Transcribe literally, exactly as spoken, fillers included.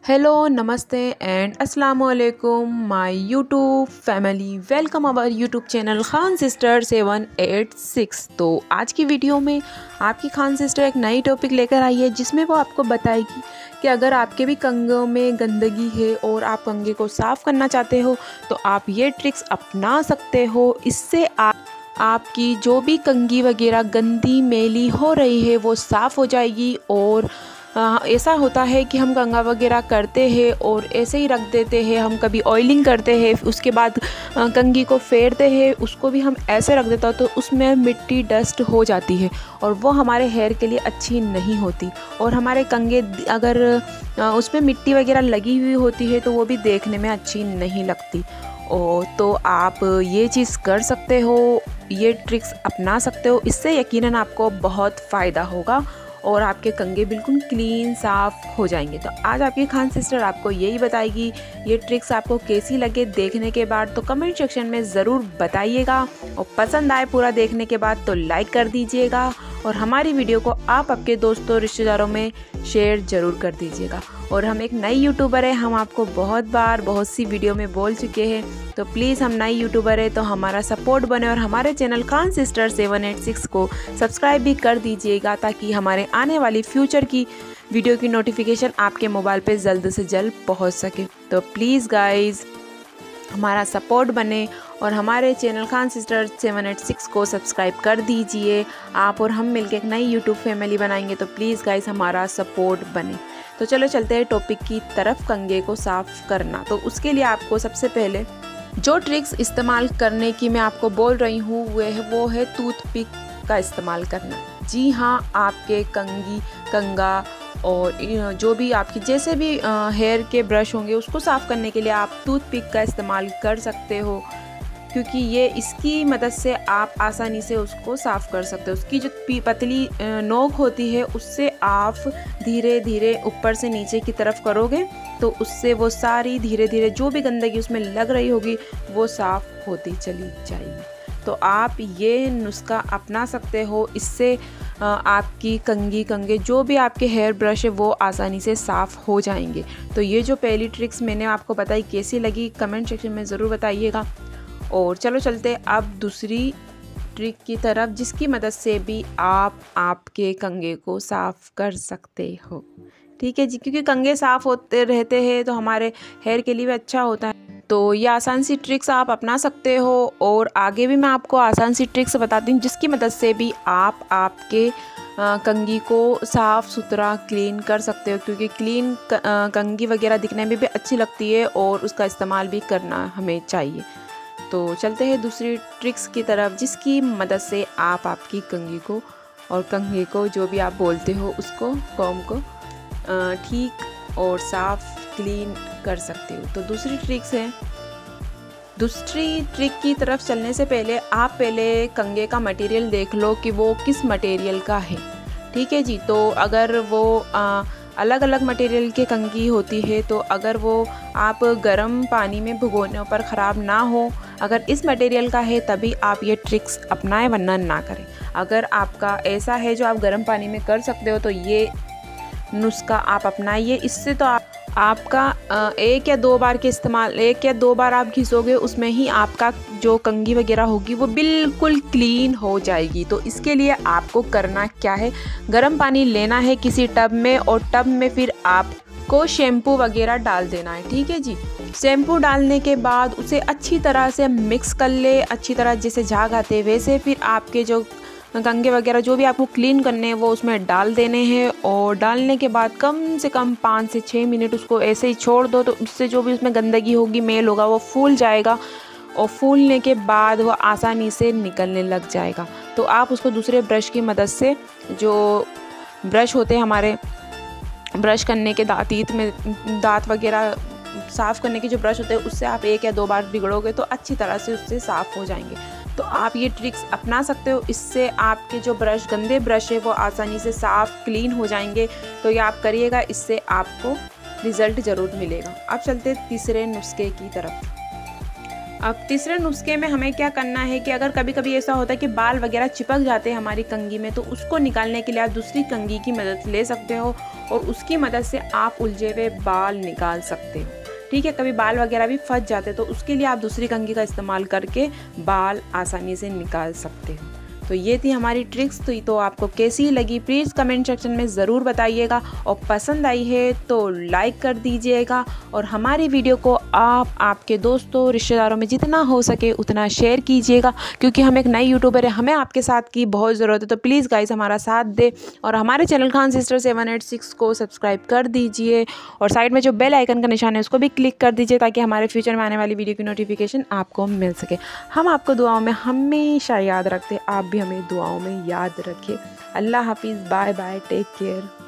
Hello नमस्ते and अस्सलाम वालेकुम my YouTube family. Welcome our YouTube channel Khan sister seven eight six. तो आज की वीडियो में आपकी खान सिस्टर एक नई टॉपिक लेकर आई है जिसमें वो आपको बताएगी कि अगर आपके भी कंगों में गंदगी है और आप कंगे को साफ़ करना चाहते हो तो आप ये ट्रिक्स अपना सकते हो। इससे आप आपकी जो भी कंगी वगैरह गंदी मैली हो रही है वो साफ़ हो जाएगी। और आ, ऐसा होता है कि हम कंघा वगैरह करते हैं और ऐसे ही रख देते हैं, हम कभी ऑयलिंग करते हैं उसके बाद आ, कंघी को फेरते हैं, उसको भी हम ऐसे रख देता तो उसमें मिट्टी डस्ट हो जाती है और वो हमारे हेयर के लिए अच्छी नहीं होती। और हमारे कंघे अगर आ, उसमें मिट्टी वगैरह लगी हुई होती है तो वो भी देखने में अच्छी नहीं लगती। और तो आप ये चीज़ कर सकते हो, ये ट्रिक्स अपना सकते हो, इससे यकीनन आपको बहुत फ़ायदा होगा और आपके कंगे बिल्कुल क्लीन साफ़ हो जाएंगे। तो आज आपकी खान सिस्टर आपको यही बताएगी। ये ट्रिक्स आपको कैसी लगे देखने के बाद तो कमेंट सेक्शन में ज़रूर बताइएगा और पसंद आए पूरा देखने के बाद तो लाइक कर दीजिएगा और हमारी वीडियो को आप आपके दोस्तों रिश्तेदारों में शेयर ज़रूर कर दीजिएगा। और हम एक नई यूट्यूबर है, हम आपको बहुत बार बहुत सी वीडियो में बोल चुके हैं, तो प्लीज़ हम नई यूट्यूबर है तो हमारा सपोर्ट बने और हमारे channel Khan sister seven eight six को सब्सक्राइब भी कर दीजिएगा ताकि हमारे आने वाली फ्यूचर की वीडियो की नोटिफिकेशन आपके मोबाइल पे जल्द से जल्द पहुंच सके। तो प्लीज़ गाइज़ हमारा सपोर्ट बने और हमारे channel Khan sister seven eight six को सब्सक्राइब कर दीजिए। आप और हम मिलकर एक नई यूट्यूब फैमिली बनाएंगे, तो प्लीज़ गाइस हमारा सपोर्ट बने। तो चलो चलते हैं टॉपिक की तरफ, कंगे को साफ़ करना। तो उसके लिए आपको सबसे पहले जो ट्रिक्स इस्तेमाल करने की मैं आपको बोल रही हूँ वो है वो है टूथपिक का इस्तेमाल करना। जी हाँ, आपके कंगी कंगा और जो भी आपकी जैसे भी हेयर के ब्रश होंगे उसको साफ़ करने के लिए आप टूथपिक का इस्तेमाल कर सकते हो, क्योंकि ये इसकी मदद से आप आसानी से उसको साफ़ कर सकते हो। उसकी जो पतली नोक होती है उससे आप धीरे धीरे ऊपर से नीचे की तरफ करोगे तो उससे वो सारी धीरे धीरे जो भी गंदगी उसमें लग रही होगी वो साफ़ होती चली जाएगी। तो आप ये नुस्खा अपना सकते हो, इससे आपकी कंगी कंगे जो भी आपके हेयर ब्रश है वो आसानी से साफ़ हो जाएंगे। तो ये जो पहली ट्रिक्स मैंने आपको बताई कैसी लगी कमेंट सेक्शन में ज़रूर बताइएगा। और चलो चलते अब दूसरी ट्रिक की तरफ जिसकी मदद से भी आप आपके कंगे को साफ़ कर सकते हो। ठीक है जी, क्योंकि कंगे साफ़ होते रहते हैं तो हमारे हेयर के लिए भी अच्छा होता है। तो ये आसान सी ट्रिक्स आप अपना सकते हो और आगे भी मैं आपको आसान सी ट्रिक्स बताती हूँ जिसकी मदद से भी आप आपके कंगी को साफ़ सुथरा क्लीन कर सकते हो, क्योंकि क्लीन कंगी वगैरह दिखने में भी अच्छी लगती है और उसका इस्तेमाल भी करना हमें चाहिए। तो चलते हैं दूसरी ट्रिक्स की तरफ जिसकी मदद से आप आपकी कंगी को और कंघे को जो भी आप बोलते हो उसको कॉम को ठीक और साफ़ क्लीन कर सकते हो। तो दूसरी ट्रिक्स है, दूसरी ट्रिक की तरफ चलने से पहले आप पहले कंगे का मटेरियल देख लो कि वो किस मटेरियल का है। ठीक है जी, तो अगर वो आ, अलग अलग मटेरियल के कंगी होती है तो अगर वो आप गर्म पानी में भिगोने पर ख़राब ना हो, अगर इस मटेरियल का है तभी आप ये ट्रिक्स अपनाएं, वरना ना करें। अगर आपका ऐसा है जो आप गर्म पानी में कर सकते हो तो ये नुस्खा आप अपनाइए। इससे तो आप आपका एक या दो बार के इस्तेमाल एक या दो बार आप घिसोगे उसमें ही आपका जो कंगी वगैरह होगी वो बिल्कुल क्लीन हो जाएगी। तो इसके लिए आपको करना क्या है, गर्म पानी लेना है किसी टब में और टब में फिर आपको शैम्पू वगैरह डाल देना है। ठीक है जी, शैम्पू डालने के बाद उसे अच्छी तरह से मिक्स कर ले, अच्छी तरह जैसे झाग आते वैसे फिर आपके जो कंगे वगैरह जो भी आपको क्लीन करने हैं वो उसमें डाल देने हैं। और डालने के बाद कम से कम पाँच से छः मिनट उसको ऐसे ही छोड़ दो, तो उससे जो भी उसमें गंदगी होगी मेल होगा वो फूल जाएगा और फूलने के बाद वो आसानी से निकलने लग जाएगा। तो आप उसको दूसरे ब्रश की मदद से, जो ब्रश होते हैं हमारे ब्रश करने के दांत में दांत वगैरह साफ़ करने के जो ब्रश होते हैं उससे आप एक या दो बार रगड़ोगे तो अच्छी तरह से उससे साफ़ हो जाएंगे। तो आप ये ट्रिक्स अपना सकते हो, इससे आपके जो ब्रश गंदे ब्रश है वो आसानी से साफ़ क्लीन हो जाएंगे। तो ये आप करिएगा, इससे आपको रिज़ल्ट ज़रूर मिलेगा। अब चलते तीसरे नुस्खे की तरफ। अब तीसरे नुस्खे में हमें क्या करना है कि अगर कभी कभी ऐसा होता है कि बाल वगैरह चिपक जाते हैं हमारी कंघी में, तो उसको निकालने के लिए आप दूसरी कंघी की मदद ले सकते हो और उसकी मदद से आप उलझे हुए बाल निकाल सकते हो। ठीक है, कभी बाल वगैरह भी फंस जाते तो उसके लिए आप दूसरी कंघी का इस्तेमाल करके बाल आसानी से निकाल सकते हो। तो ये थी हमारी ट्रिक्स। तो, तो आपको कैसी लगी प्लीज़ कमेंट सेक्शन में ज़रूर बताइएगा, और पसंद आई है तो लाइक कर दीजिएगा, और हमारी वीडियो को आप आपके दोस्तों रिश्तेदारों में जितना हो सके उतना शेयर कीजिएगा, क्योंकि हम एक नई यूट्यूबर है, हमें आपके साथ की बहुत ज़रूरत है। तो प्लीज़ गाइस हमारा साथ दे और हमारे channel Khan sister seven eight six को सब्सक्राइब कर दीजिए, और साइड में जो बेल आइकन का निशान है उसको भी क्लिक कर दीजिए, ताकि हमारे फ्यूचर में आने वाली वीडियो की नोटिफिकेशन आपको मिल सके। हम आपको दुआओं में हमेशा याद रखते हैं, आप भी हमें दुआओं में याद रखें। अल्लाह हाफिज़, बाय बाय, टेक केयर।